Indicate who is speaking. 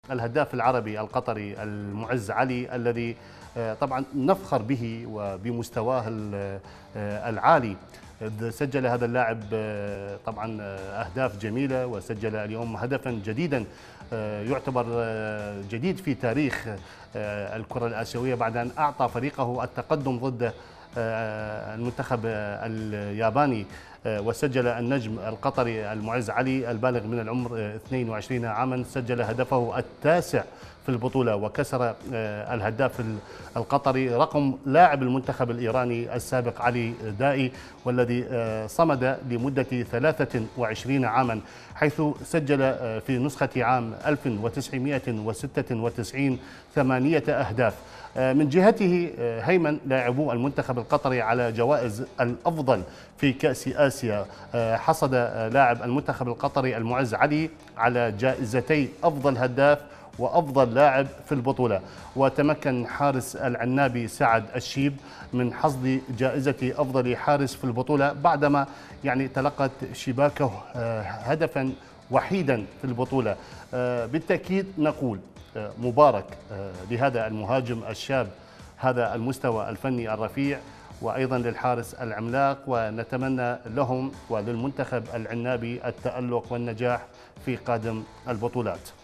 Speaker 1: الهداف العربي القطري المعز علي الذي طبعا نفخر به وبمستواه العالي. سجل هذا اللاعب طبعا أهداف جميلة، وسجل اليوم هدفا جديدا يعتبر جديد في تاريخ الكرة الآسيوية بعد أن أعطى فريقه التقدم ضد المنتخب الياباني. وسجل النجم القطري المعز علي البالغ من العمر 22 عاما، سجل هدفه التاسع في البطولة، وكسر الهداف القطري رقم لاعب المنتخب الإيراني السابق علي دائي، والذي صمد لمدة 23 عاما، حيث سجل في نسخة عام 1996 8 أهداف. من جهته هيمن لاعبو المنتخب القطري على جوائز الأفضل في كأس آسيا. حصد لاعب المنتخب القطري المعز علي على جائزتي أفضل هداف وأفضل لاعب في البطولة، وتمكن حارس العنابي سعد الشيب من حصد جائزة أفضل حارس في البطولة بعدما تلقت شباكه هدفا وحيدا في البطولة. بالتأكيد نقول مبارك لهذا المهاجم الشاب، هذا المستوى الفني الرفيع، وأيضا للحارس العملاق، ونتمنى لهم وللمنتخب العنابي التألق والنجاح في قادم البطولات.